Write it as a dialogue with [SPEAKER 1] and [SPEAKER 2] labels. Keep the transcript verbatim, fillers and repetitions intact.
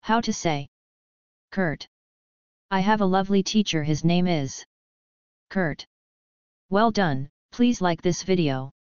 [SPEAKER 1] How to say Curt. I have a lovely teacher, his name is Curt. Well done, please like this video.